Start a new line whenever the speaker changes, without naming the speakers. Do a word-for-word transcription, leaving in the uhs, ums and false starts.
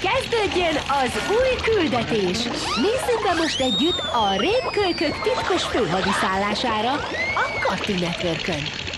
Kezdődjön az új küldetés! Nézzünk be most együtt a rémkölykök titkos főhadiszállására a Cartoon Networkön!